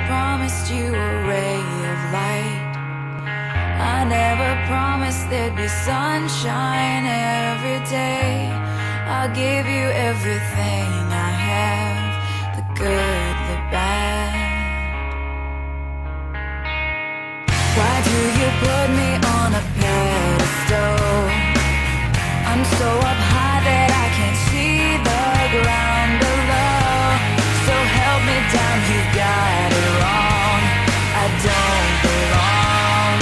promised you a ray of light. I never promised there'd be sunshine every day. I'll give you everything I have, the good, the bad. Why do you put me on a pedestal? I'm so up high that I can't see the ground below. So help me down, you've got it wrong. I don't belong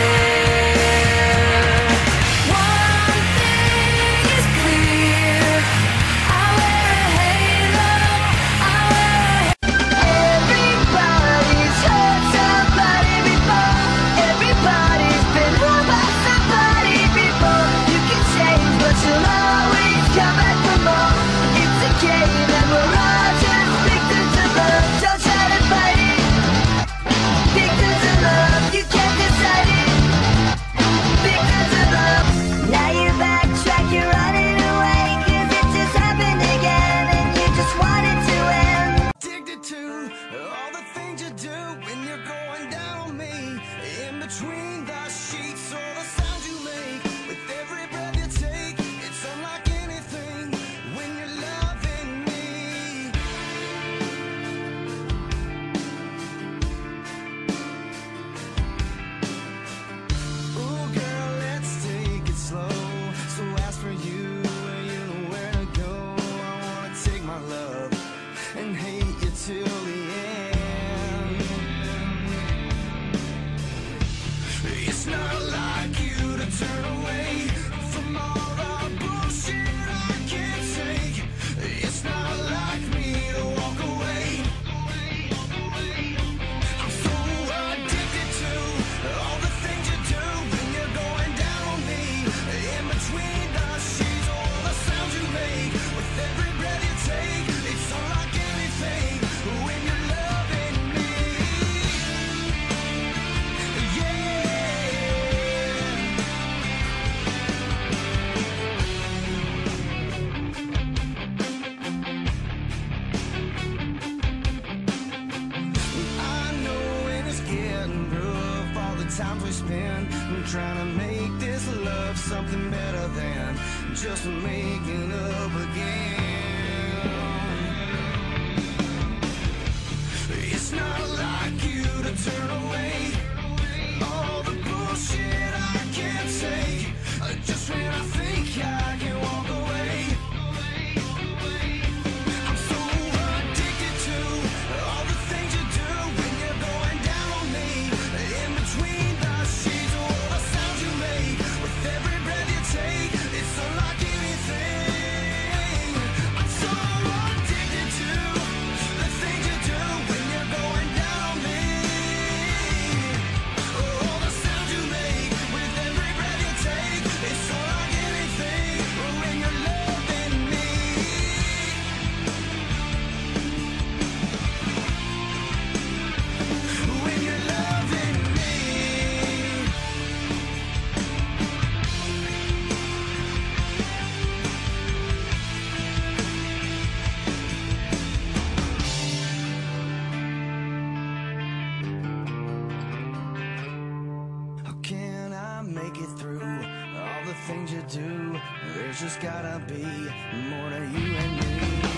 there. One thing is clear, I wear a halo, I wear a everybody's hurt somebody before. Everybody's been hurt by somebody before. You can change, but you'll always come back for more. It's a game and we're all just victims of love. Don't try to fight it. Victims of love, you can't decide it. Victims of love. Now you backtrack, you're running away, 'cause it just happened again and you just want it to end. Addicted to all the things you do when you're going down on me. In between the sheets, all the sounds you make with every breath you take. It's unlike anything when you're loving me. Ooh, girl, let's take it slow. So ask for you and you know where to go. I wanna take my love and hate you till the end. It's not like you to turn away from all the bullshit I can't take. It's not like me to walk away. I'm so addicted to all the things you do when you're going down on me. In between the sheets, all the sounds you make with every breath you take. It's unlike anything when you're loving me. Yeah. I know when it's getting rough, all the times we spend trying to make this love something better than just making up again. It's not like you to turn away all the bullshit I can't take. Just when I think I can walk away. I'm so addicted to all the things you do when you're going down on me. In between the sheets, all the sounds you make with every breath you take. It's unlike anything. I'm so addicted to the things you do when you're going down on me. All the sounds you make with every breath you take. It's unlike anything when you're loving me. When you're loving me. How can I make it through all the things you do? There's just gotta be more to you and me.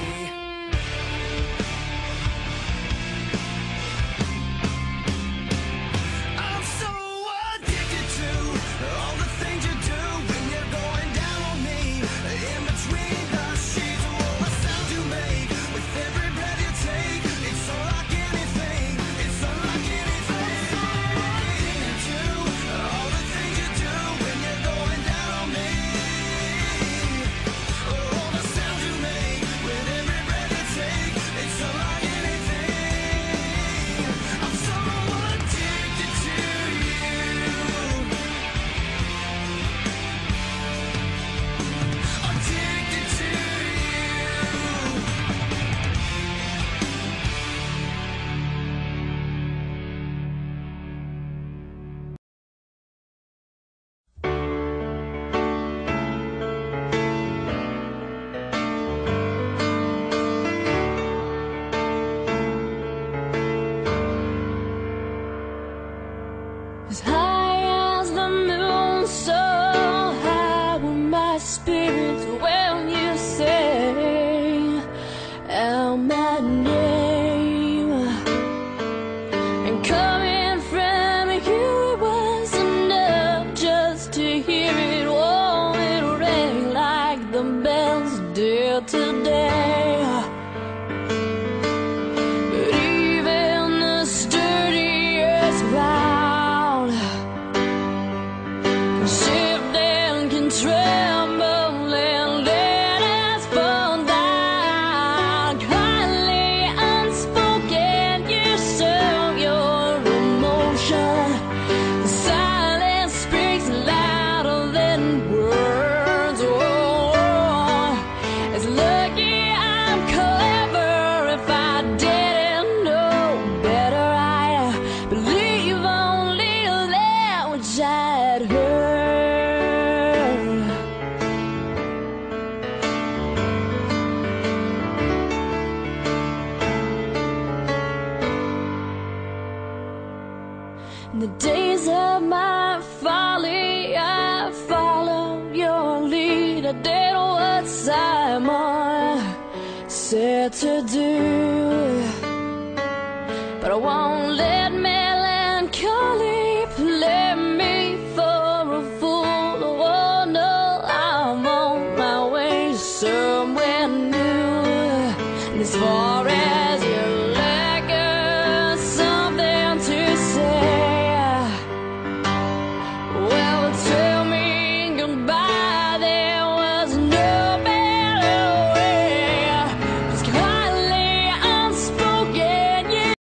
I'm so addicted to all the things you do when you're going down on me. In between the sheets, all the sounds you make with every breath you take. It's unlike anything. It's unlike anything. To all the things you do when you're going down on me. All the sounds you make In the days of my folly, I followed your lead. I did what Simon said to do, but I won't let